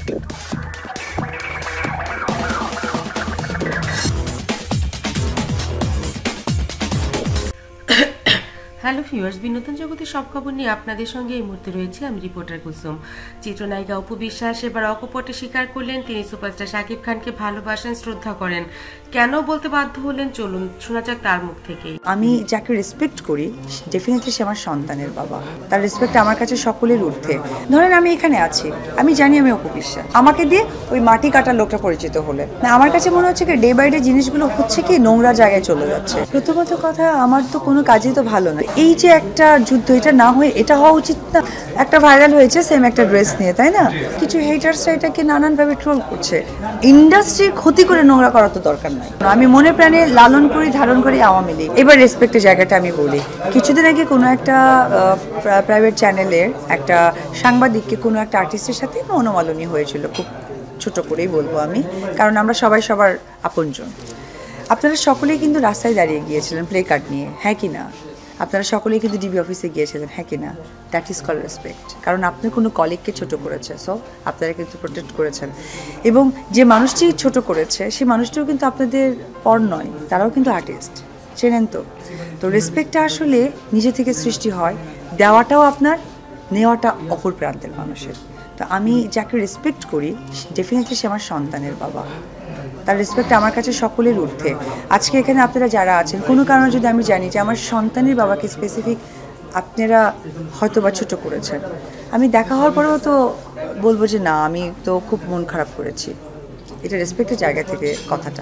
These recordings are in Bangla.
হ্যালো ভিউয়ার্স, বিনোদন জগতের সব খবর নিয়ে আপনাদের সঙ্গে এই মুহূর্তে রয়েছে আমি রিপোর্টার কুলসুম। চিত্রনায়িকা অপু বিশ্বাস এবার অকপটে স্বীকার করলেন তিনি সুপারস্টার শাকিব খানকে ভালোবাসেন, শ্রদ্ধা করেন। কেন বলতে বাধ্য হলেন চলুন শোনা যাক তার মুখ থেকে। আমি যাকে রেসপেক্ট করি ডেফিনেটলি সে আমার সন্তানের বাবা। তার রেসপেক্ট আমার কাছে সকলের ঊর্ধ্বে। ধরেন আমি এখানে আছি, আমি জানি আমি অপু বিশ্বাস, আমাকে দিয়ে ওই মাটি কাটার লোকটা পরিচিত হলে না, আমার কাছে মনে হচ্ছে কি ডে বাই ডে জিনিসগুলো হচ্ছে কি নোংরা জায়গায় চলে যাচ্ছে। প্রথমত কথা, আমার তো কোনো কাজই তো ভালো না। এই যে একটা যুদ্ধ, এটা না হয়ে এটা হওয়া উচিত না। একটা ভাইরাল হয়েছে সেম একটা ড্রেস নিয়ে, তাই না? কিছু হেটার্সরা এটাকে নানানভাবে ট্রোল করছে। ইন্ডাস্ট্রির ক্ষতি করে নোংরা করার তো দরকার নাই। আমি মনে প্রাণে লালন করি, ধারণ করি আওয়ামী লীগ। এবার রেসপেক্টের জায়গাটা আমি বলি, কিছুদিন আগে কোনো একটা প্রাইভেট চ্যানেলের একটা সাংবাদিককে কোনো একটা আর্টিস্টের সাথে মনোমালিন্য হয়েছিল, খুব ছোট করেই বলবো আমি, কারণ আমরা সবাই সবার আপনজন। আপনারা সকলেই কিন্তু রাস্তায় দাঁড়িয়ে গিয়েছিলেন প্লে কার্ড নিয়ে, হ্যাঁ কি না? আপনারা সকলেই কিন্তু ডিবি অফিসে গিয়েছিলেন, হ্যাঁ কি না? That is call respect. কারণ আপনার কোনো কলিগকে ছোট করেছে, সো আপনারা কিন্তু প্রোটেক্ট করেছেন। এবং যে মানুষটি ছোট করেছে সেই মানুষটিও কিন্তু আপনাদের পর নয়, তারাও কিন্তু আর্টিস্ট, চেনেন তো? তো রেসপেক্টটা আসলে নিজে থেকে সৃষ্টি হয়, দেওয়াটাও আপনার, নেওয়াটা অপর প্রান্তের মানুষের। তো আমি যাকে রেসপেক্ট করি ডেফিনেটলি সে আমার সন্তানের বাবা। তার রেসপেক্ট আমার কাছে সকলের ঊর্ধ্বে। আজকে এখানে আপনারা যারা আছেন, কোনো কারণে যদি আমি জানি যে আমার সন্তানের বাবাকে স্পেসিফিক আপনারা হয়তো বা ছোটো করেছেন, আমি দেখা হওয়ার পরেও তো বলবো যে না, আমি তো খুব মন খারাপ করেছি। এটা রেসপেক্টের জায়গা থেকে কথাটা।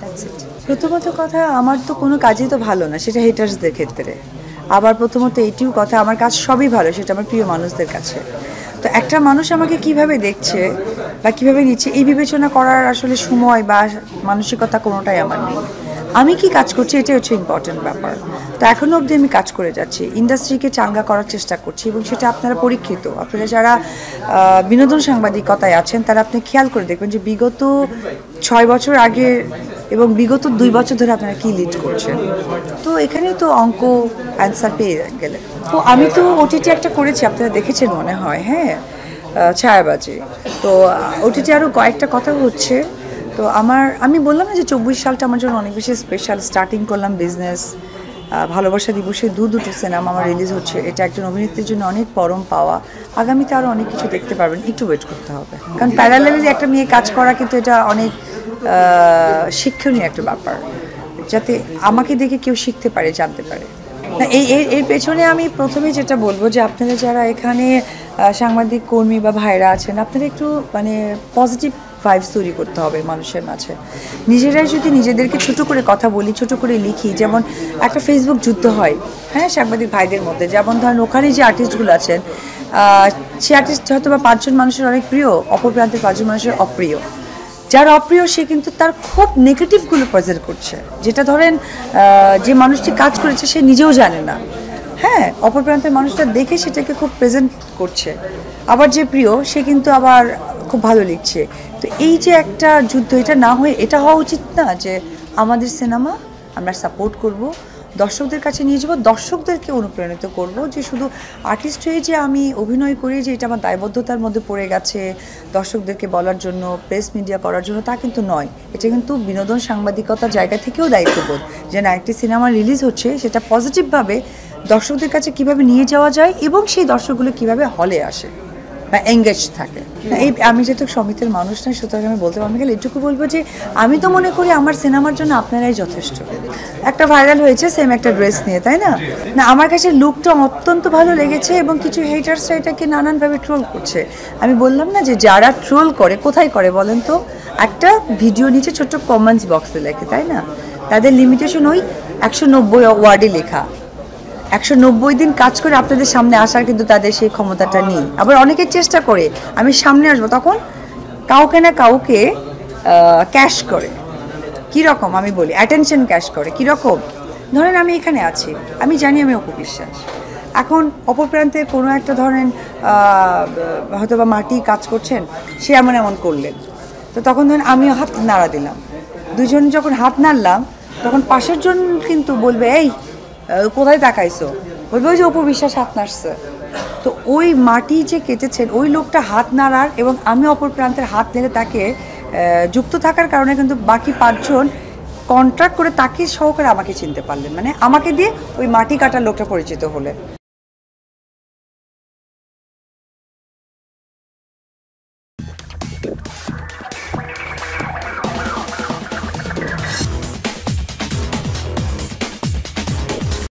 প্রথমত কথা, আমার তো কোনো কাজই তো ভালো না, সেটা হেটার্সদের ক্ষেত্রে। আবার প্রথমত এইটিও কথা, আমার কাজ সবই ভালো, সেটা আমার প্রিয় মানুষদের কাছে। তো একটা মানুষ আমাকে কিভাবে দেখছে বা কিভাবে নিচ্ছে, এই বিবেচনা করার আসলে সময় বা মানসিকতা কোনোটাই আমার নেই। আমি কি কাজ করছি এটাই হচ্ছে ইম্পর্টেন্ট ব্যাপার। তো এখনও অবধি আমি কাজ করে যাচ্ছি, ইন্ডাস্ট্রিকে চাঙ্গা করার চেষ্টা করছি, এবং সেটা আপনারা পরীক্ষিত। আপনারা যারা বিনোদন সাংবাদিকতায় আছেন তারা আপনি খেয়াল করে দেখবেন যে বিগত 6 বছর আগে এবং বিগত 2 বছর ধরে আপনারা কি লিড করছেন। তো এখানে তো অঙ্ক অ্যান্সার পেয়ে গেলে। তো আমি তো ওটিটি একটা করেছি, আপনারা দেখেছেন মনে হয়, হ্যাঁ, ছায়াবাজি। তো ওটিটি আরও কয়েকটা কথা হচ্ছে। তো আমি বললাম না যে 24 সালটা আমার জন্য অনেক বেশি স্পেশাল। স্টার্টিং করলাম বিজনেস, ভালোবাসা দিবসে দুটো সিনেমা আমার রিলিজ হচ্ছে, এটা একজন অভিনেত্রীর জন্য অনেক পরম পাওয়া। আগামীতে আরও অনেক কিছু দেখতে পারবেন, একটু ওয়েট করতে হবে। কারণ প্যারালালি একটা মেয়ে কাজ করা কিন্তু এটা অনেক শিক্ষণীয় একটা ব্যাপার, যাতে আমাকে দেখে কেউ শিখতে পারে, জানতে পারে। না, এর পেছনে আমি প্রথমে যেটা বলবো যে আপনারা যারা এখানে সাংবাদিক কর্মী বা ভাইরা আছেন, আপনারা একটু মানে পজিটিভ ভাইবস তৈরি করতে হবে মানুষের মাঝে। নিজেরাই যদি নিজেদেরকে ছোট করে কথা বলি, ছোট করে লিখি, যেমন একটা ফেসবুক যুদ্ধ হয়, হ্যাঁ, সাংবাদিক ভাইদের মধ্যে। যেমন ধরেন ওখানে যে আর্টিস্টগুলো আছেন, সে আর্টিস্ট হয়তো বা 5 জন মানুষের অনেক প্রিয়, অপর প্রান্তের 5 জন মানুষের অপ্রিয়। যার অপ্রিয় সে কিন্তু তার খুব নেগেটিভগুলো প্রেজেন্ট করছে, যেটা ধরেন যে মানুষটি কাজ করেছে সে নিজেও জানে না, হ্যাঁ, অপর প্রান্তের মানুষটা দেখে সেটাকে খুব প্রেজেন্ট করছে। আবার যে প্রিয় সে কিন্তু আবার খুব ভালো লিখছে। তো এই যে একটা যুদ্ধ, এটা না হয়ে এটা হওয়া উচিত না যে আমাদের সিনেমা আমরা সাপোর্ট করব, দর্শকদের কাছে নিয়ে যাব, দর্শকদেরকে অনুপ্রাণিত করব যে শুধু আর্টিস্ট হয়ে যে আমি অভিনয় করি যে এটা আমার দায়বদ্ধতার মধ্যে পড়ে গেছে দর্শকদেরকে বলার জন্য, প্রেস মিডিয়া করার জন্য, তা কিন্তু নয়। এটা কিন্তু বিনোদন সাংবাদিকতার জায়গা থেকেও দায়িত্ববোধ যে না, একটি সিনেমা রিলিজ হচ্ছে সেটা পজিটিভভাবে দর্শকদের কাছে কিভাবে নিয়ে যাওয়া যায় এবং সেই দর্শকগুলো কিভাবে হলে আসে বা এঙ্গেজ থাকে। এই আমি যেহেতু সমিতির মানুষ নয়, সুতরাং আমি বলতে পারবো, গেলে এটুকু বলবো যে আমি তো মনে করি আমার সিনেমার জন্য আপনারাই যথেষ্ট। একটা ভাইরাল হয়েছে সেম একটা ড্রেস নিয়ে, তাই না? না, আমার কাছে লুকটা অত্যন্ত ভালো লেগেছে, এবং কিছু হেটার্সরা এটাকে নানানভাবে ট্রোল করছে। আমি বললাম না যে যারা ট্রোল করে কোথায় করে বলেন তো? একটা ভিডিও নিচে ছোট্ট কমেন্টস বক্সে লেখে, তাই না? তাদের লিমিটেশন ওই 190 ওয়ার্ডে লেখা। 190 দিন কাজ করে আপনাদের সামনে আসার কিন্তু তাদের সেই ক্ষমতাটা নেই। আবার অনেকে চেষ্টা করে আমি সামনে আসবো, তখন কাউকে না কাউকে ক্যাশ করে। কীরকম আমি বলি, অ্যাটেনশন ক্যাশ করে। কীরকম? ধরেন আমি এখানে আছি, আমি জানি আমি অপু বিশ্বাস, এখন অপর প্রান্তে কোনো একটা ধরেন হয়তো বা মাটি কাজ করছেন, সে এমন করলেন, তো তখন ধরেন আমিও হাত নাড়া দিলাম। দুজন যখন হাত নাড়লাম তখন পাশের জন কিন্তু বলবে এই কোথায় তাকাইছো, বলবে ওই যে অপু বিশ্বাস হাত নাড়ছে। তো ওই মাটি যে কেটেছেন ওই লোকটা হাত নাড়ার এবং আমি অপর প্রান্তের হাত নেড়ে তাকে যুক্ত থাকার কারণে কিন্তু বাকি 5 জন কন্ট্রাক্ট করে তাকে সহকারে আমাকে চিনতে পারলেন, মানে আমাকে দিয়ে ওই মাটি কাটার লোকটা পরিচিত হলেন।